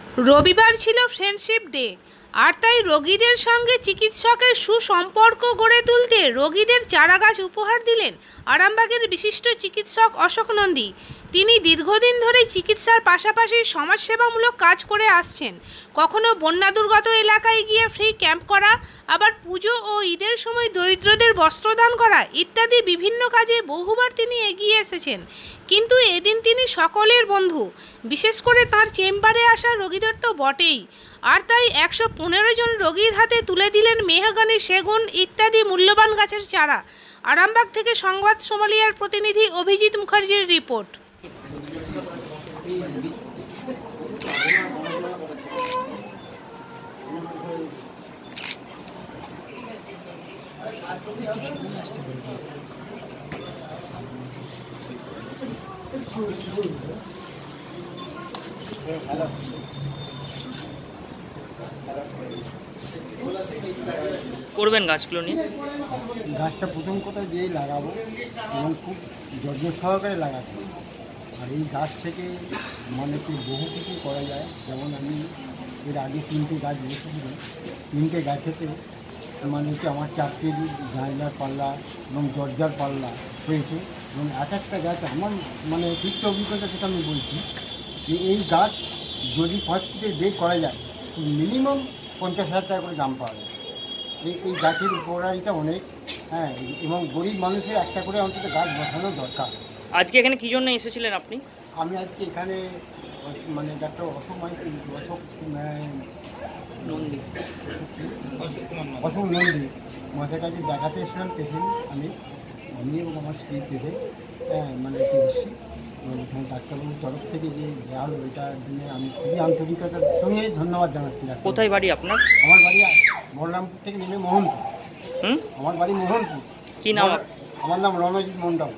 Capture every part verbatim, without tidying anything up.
রবিবার ছিল friendship day, আর তাই রোগীদের সঙ্গে চিকিৎসকের সুসম্পর্ক গড়ে তুলতে রোগীদের চারাগাছ উপহার দিলেন আরামবাগের বিশিষ্ট চিকিৎসক অশোক নন্দী। তিনি দীর্ঘদিন ধরে চিকিৎসার পাশাপাশি সমাজসেবামূলক কাজ করে আসছেন। কখনো বন্যা দুর্গত এলাকায় গিয়ে ফ্রি ক্যাম্প করা, আবার পুজো ও ঈদের সময় দরিদ্রদের বস্ত্রদান করা ইত্যাদি বিভিন্ন কাজে বহুবার তিনি এগিয়ে এসেছেন। কিন্তু এদিন তিনি সকলের বন্ধু, বিশেষ করে তাঁর চেম্বারে আসা রোগীদের তো বটেই। আর তাই একশো পনেরো জন রোগীর হাতে তুলে দিলেন মেহগনি, সেগুন ইত্যাদি মূল্যবান গাছের চারা। আরামবাগ থেকে সংবাদ সোমালিয়ার প্রতিনিধি অভিজিৎ মুখার্জির রিপোর্ট। করবেন গাছগুলো নিয়ে? গাছটা প্রথম কথা যেই লাগাবো এবং খুব যত্ন সহকারে লাগাতে, আর এই গাছ থেকে মানে কি বহু কিছু করা যায়। যেমন আমি এর আগে তিনটে গাছ বসেছিলাম, তিনটে গাছেতে মানে কি আমার চারটে জানলার পাল্লা এবং দরজার পাল্লা হয়েছে। এবং এক একটা গাছ আমার মানে তিক্ত অভিজ্ঞতা থেকে আমি বলছি যে এই গাছ যদি পাঁচ ফিটের বেড করা যায় মিনিমাম পঞ্চাশ হাজার টাকা করে দাম পাওয়া যায়। এই এই গাছের উপকারিতা অনেক, হ্যাঁ, এবং গরিব মানুষের একটা করে অন্তত গাছ বসানো দরকার। আজকে এখানে কী জন্য এসেছিলেন আপনি? আমি আজকে এখানে মানে ডাক্তার অশোক অশোক নন্দী অশোক নন্দী মাথার কাছে দেখাতে এসেছিলাম পেশেন্ট। আমি আমি এবং আমার স্ত্রী পেশেন্ট, হ্যাঁ, মানে এসেছি। এখানে ডাক্তারবাবুর তরফ থেকে যে দেওয়া হলো এটার জন্য আমি খুবই আন্তরিকতার সঙ্গে ধন্যবাদ জানাচ্ছি। কোথায় বাড়ি আপনার? আমার বাড়ি বলরামপুর থেকে নেমে মোহনপুর। হুম, আমার বাড়ি মোহনপুর। কি নাম? আমার নাম রণজিৎ মণ্ডল।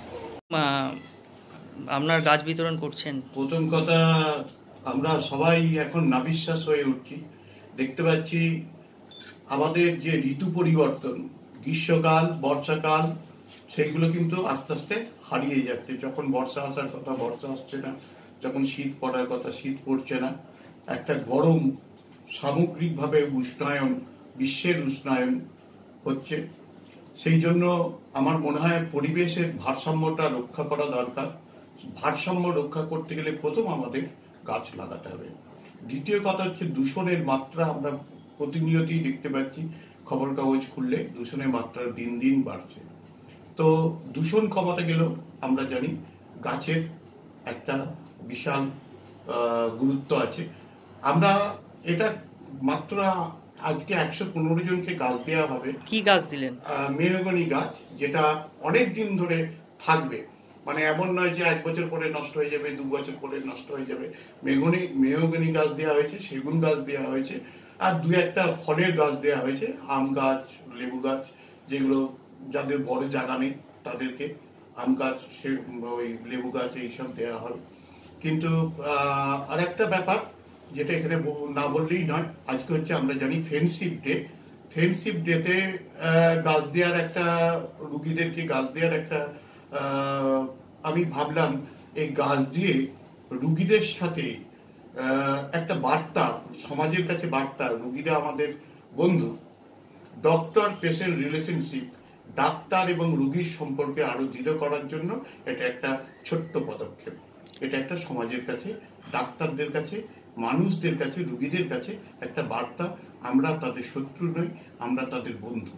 আপনার গাছ বিতরণ করছেন। প্রথম কথা, আমরা সবাই এখন নাবিশ্বাস হয়ে উঠছি। দেখতে পাচ্ছি আমাদের যে ঋতু পরিবর্তন, গ্রীষ্মকাল, বর্ষাকাল, সেইগুলো কিন্তু আস্তে আস্তে হারিয়ে যাচ্ছে। যখন বর্ষা আসার কথা বর্ষা আসছে না, যখন শীত পড়ার কথা শীত পড়ছে না। একটা গরম, সামগ্রিকভাবে উষ্ণায়ন, বিশ্বের উষ্ণায়ন হচ্ছে। সেই জন্য আমার মনে হয় পরিবেশের ভারসাম্যটা রক্ষা করা দরকার। ভারসাম্য রক্ষা করতে গেলে প্রথম আমাদের গাছ লাগাতে হবে। দ্বিতীয় কথা হচ্ছে দূষণের মাত্রা আমরা প্রতিনিয়তই দেখতে পাচ্ছি, খবর কাগজ খুললে দূষণের মাত্রা দিন দিন বাড়ছে। তো দূষণ কমাতে গেলেও আমরা জানি গাছের একটা বিশাল গুরুত্ব আছে। আমরা এটা মাত্র আজকে একশো পনেরো জনকে গাছ দেওয়া হবে। কি গাছ দিলেন? মেহগনি গাছ, যেটা অনেক দিন ধরে থাকবে। মানে এমন নয় যে এক বছর পরে নষ্ট হয়ে যাবে, দু বছর পরে নষ্ট হয়ে যাবে। মেহগনি মেহগনি গাছ দেওয়া হয়েছে, সেগুন গাছ দেওয়া হয়েছে, আর দু একটা ফলের গাছ দেওয়া হয়েছে, আম গাছ, লেবু গাছ, যেগুলো যাদের বড় জায়গা নেই তাদেরকে আম গাছ, সে ওই লেবু গাছ এইসব দেওয়া হবে। কিন্তু আর একটা ব্যাপার যেটা এখানে না বললেই নয়, আজকে হচ্ছে আমরা জানি ফ্রেন্ডশিপ ডে। ফ্রেন্ডশিপ ডেতে গাছ দেওয়ার একটা, রুগীদেরকে গাছ দেওয়ার একটা, আমি ভাবলাম এই গাছ দিয়ে রুগীদের সাথে একটা বার্তা, সমাজের কাছে বার্তা, রুগীরা আমাদের বন্ধু, ডক্টর পেশেন্ট রিলেশনশিপ, ডাক্তার এবং রুগীর সম্পর্কে আরো দৃঢ় করার জন্য এটা একটা ছোট্ট পদক্ষেপ। এটা একটা সমাজের কাছে, ডাক্তারদের কাছে, মানুষদের কাছে, রুগীদের কাছে একটা বার্তা, আমরা তাদের শত্রু নই, আমরা তাদের বন্ধু।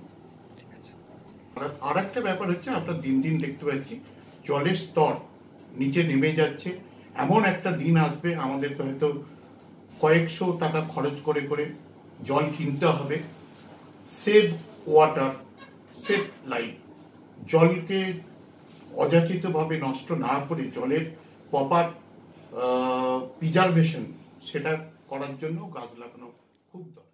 আর একটা ব্যাপার হচ্ছে, আমরা দিন দিন দেখতে পাচ্ছি জলের স্তর নিচে নেমে যাচ্ছে। এমন একটা দিন আসবে আমাদেরকে হয়তো কয়েকশো টাকা খরচ করে করে জল কিনতে হবে। Save water, save life. জলকে অযাচিতভাবে নষ্ট না করে জলের প্রপার প্রিজার্ভেশন, সেটা করার জন্য গাছ লাগানো খুব দরকার।